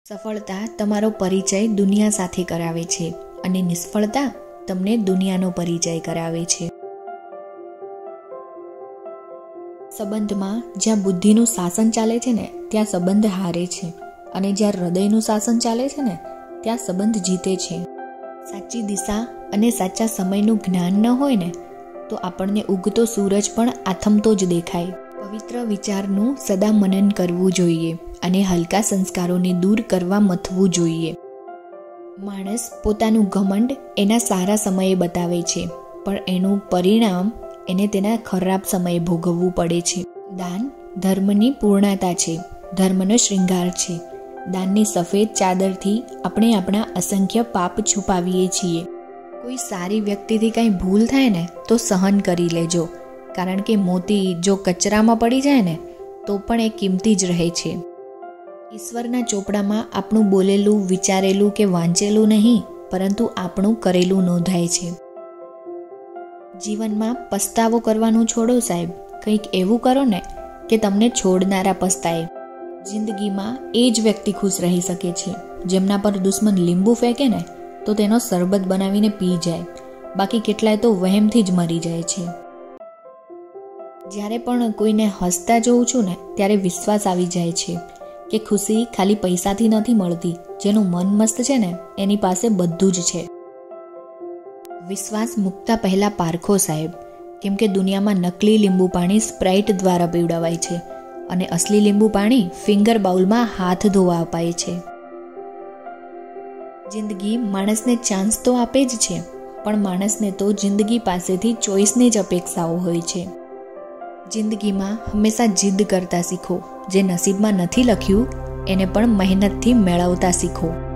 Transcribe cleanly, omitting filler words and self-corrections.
સફળતા તમારો પરિચય દુનિયા સાથે કરાવે છે અને નિષ્ફળતા તમને દુનિયાનો પરિચય કરાવે છે. સંબંધમાં જ્યાં બુદ્ધિનું શાસન ચાલે છે ને ત્યાં સંબંધ હારે છે અને જ્યાં હૃદયનું શાસન ચાલે છે ને ત્યાં સંબંધ જીતે છે. સાચી દિશા અને સાચા સમયનું જ્ઞાન ન હોય ને તો આપણને ઉગતો સૂરજ પણ આથમતો જ દેખાય. પવિત્ર વિચારનું સદા મનન કરવું જોઈએ અને હલકા સંસ્કારોને દૂર કરવા મથવું જોઈએ. માણસ પોતાનું ઘમંડ એના સારા સમયે બતાવે છે, પણ એનું પરિણામ એને તેના ખરાબ સમયે ભોગવવું પડે છે. દાન ધર્મની પૂર્ણતા છે, ધર્મનો શૃંગાર છે. દાનની સફેદ ચાદરથી આપણે આપણા અસંખ્ય પાપ છુપાવીએ છીએ. કોઈ સારી વ્યક્તિથી કંઈ ભૂલ થાય ને તો સહન કરી લેજો, કારણ કે મોતી જો કચરામાં પડી જાય ને તો પણ એ કિંમતી જ રહે છે. ઈશ્વરના ચોપડામાં આપણું બોલેલું, વિચારેલું કે વાંચેલું નહીં, પરંતુ આપણું કરેલું નોંધાય છે. જીવનમાં પસ્તાવો કરવાનું છોડો સાહેબ, કંઈક એવું કરો ને કે તમને છોડનારા પસ્તાય. જિંદગીમાં એ જ વ્યક્તિ ખુશ રહી શકે છે જેમના પર દુશ્મન લીંબુ ફેંકે ને તો તેનો શરબત બનાવીને પી જાય, બાકી કેટલાય તો વહેમથી જ મરી જાય છે. જ્યારે પણ કોઈને હસતા જોઉં છું ને ત્યારે વિશ્વાસ આવી જાય છે કે ખુશી ખાલી પૈસાથી નથી મળતી, જેનું મન મસ્ત છે ને એની પાસે બધું જ છે. વિશ્વાસ મૂકતા પહેલા પારખો સાહેબ, કેમ કે દુનિયામાં નકલી લીંબુ પાણી સ્પ્રાઇટ દ્વારા પીવડાવાય છે અને અસલી લીંબુ પાણી ફિંગર બાઉલમાં હાથ ધોવા અપાય છે. જિંદગી માણસને ચાન્સ તો આપે જ છે, પણ માણસને તો જિંદગી પાસેથી ચોઈસની જ અપેક્ષાઓ હોય છે. જિંદગીમાં હંમેશા જીદ કરતા શીખો. જે નસીબમાં નથી લખ્યું એને પણ મહેનતથી મેળવતા શીખો.